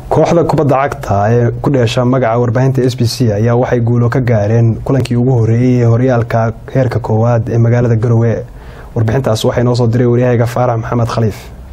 kooxda kubadda cagta ee ku dhashay magaca warbaahinta SBC ayaa waxay guulo ka gaareen kulankii ugu horeeyay horyaalka heerka koowaad ee magaalada Garowe. Warbixintaas waxay noo soo diray wariyahayga Faarax Maxamed Khaliif.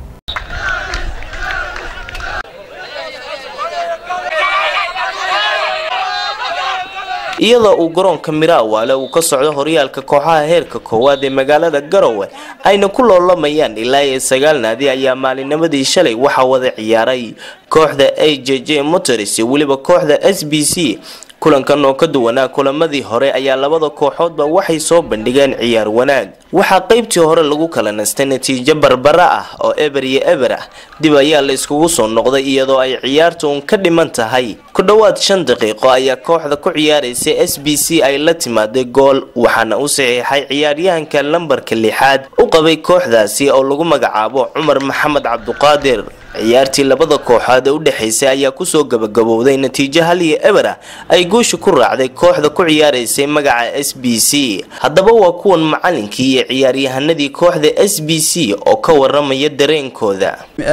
iyadoo uu garoonka Miraawale uu ka socdo horyaalka kooxaha heerka koowaad ee magaalada Garowe ayna ku loolamayaan ilaa 9 naadi ayaa maalinimadii shalay waxa wada ciyaaray kooxda AJJ Motors iyo waliba kooxda SBC. kulankan oo ka duwanaa kulamadii hore ayaa labada kooxoodba waxay soo bandhigeen ciyaar wanaag. waxa qaybtii hore lagu kala nastay natiijo barbara ah oo eber iyo eber ah. dib ayaa la iskugu soo noqday iyadoo ay ciyaartu ka dhiman tahay ku dhawaad 5 daqiiqo ayaa kooxda ku ciyaaraysay SBC ay la timaaday gool waxaana u saxiixay ciyaaryahanka lambarka 6 u qabay kooxdaasi oo lagu magacaabo Cumar Maxamed Cabduqaadir. ciyaartii labada kooxood u dhaxaysay ayaa ku soo gabagabowday natiijo 1 iyo eber ah ay guusha ku raacday kooxda ku ciyaaraysay magaca SBC. haddaba waa kuwan macallinkii iyo ciyaaryahanadii kooxda SBC oo ka waramaya dareenkooda.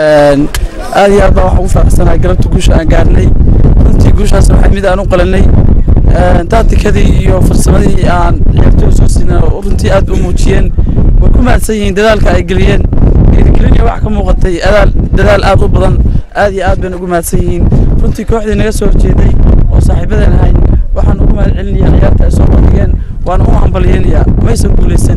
aad iyo aad waxaan u faraxsanahay galabta guusha aan gaarnay. runtii guushaas waxay mid aan u qalanay tacticadii iyo farsamadii aan ciyaartooyda soo siinay runtii aad u muujiyeen. way ku mahadsan yihiin dadaalka ay geliyeen. wax ka muuqatay dadaal aad u badan aad iyo aad baan ugu mahadsan yihiin. runtii kooxdii naga soo horjeeday oo saaxiibadeen ahayn waxaan ugu mahad celinayaa ciyaarta ay soo bandhigeen waana u hambalyeynaya maysan guuleysan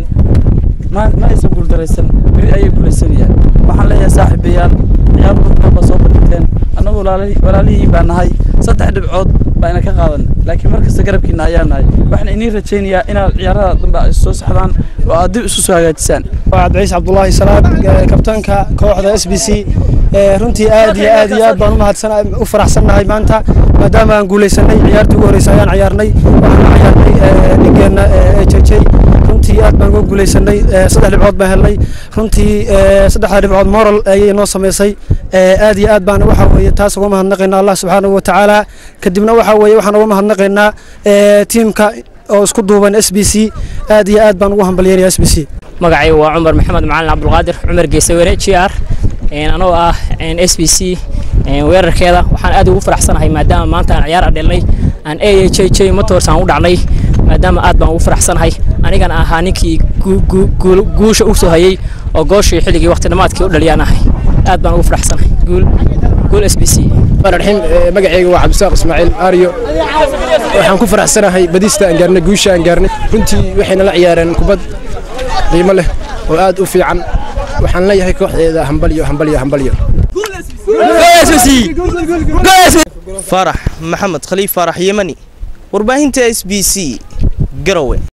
maysan guuldareysan biri ayay guuleysanayaan. waxaan leeyahay saaxiibayaal ciyaar badan baa soo bandhigteen annagu walaalihiin baan nahay 3 dhibcood baan ka qaadan laakiin markasta garabkiina ayaa nahay waxaan inii rajaynayaa inaad ciyaarada dambe ay soo saxdaan oo aad dib isu soo hagaajisaan. عبد Abdullahi Salaad kabtanka kooxda SBC runtii aad iyo aad baan u faraxsanahay maanta maadaama aan guuleysanay ciyaartii ugu horeysay ayaan ciyaarnay waxaan ciyaarnay nigeena AJJ runtii aad baan ugu guuleysanay 3 dhibcood baan helnay runtii 3 dhibcood moral ayay noo sameysay aad iyo aad baan waxa weeye taas uga mahadnaqaynaa Allah subhanahu wa ta'ala kadibna waxa weeye waxaan uga mahadnaqaynaa teamka oo isku duuban SBC aad iyo aad baan ugu hambalyeynaa SBC. magacay waa Cumar Maxamed Macalin Cabduqaadir Cumar Geesawere GR anoo ah SBC weerarkeeda waxaan aad ugu faraxsanahay maadaama maanta aan ciyaar dhalnay aan AJJ Motors aan u dhacnay maadaama aad baan ugu faraxsanahay anigana ahaa ninkii guusha u soo hayay oo gooshii xilligii waqti dhamaadkii u dhaliyanahay aad baan ugu faraxsanahay guul SBC. marxin magacayga waa Cabdisaaq Ismaaciil Aariyo waxaan ku faraxsanahay badista aan gaarnay guusha aan gaarnay runtii waxayna la ciyaareen kubad qiimo leh oo aad u fiican waxaan leeyahay kooxdeeda hambalyo Faarax Maxamed Khaliif Faarax Yemani warbaahinta SBC Garowe.